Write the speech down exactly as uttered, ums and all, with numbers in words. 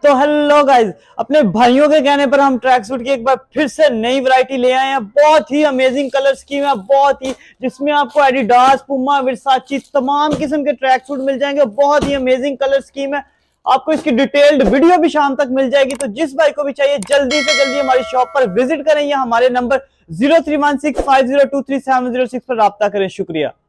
तो hello guys, अपने भाइयों के कहने पर हम ट्रैक सूट की एक बार फिर से नई वैरायटी ले आए हैं। बहुत ही अमेजिंग कलर स्कीम है, बहुत ही जिसमें आपको एडिडास, पुमा, वर्साची तमाम किस्म के ट्रैक सूट मिल जाएंगे। बहुत ही अमेजिंग कलर स्कीम है। आपको इसकी डिटेल्ड वीडियो भी शाम तक मिल जाएगी। तो जिस भाई को भी चाहिए जल्दी से जल्दी हमारी शॉप पर विजिट करें या हमारे number zero three one six five zero two three seven zero six पर राब्ता करें। शुक्रिया।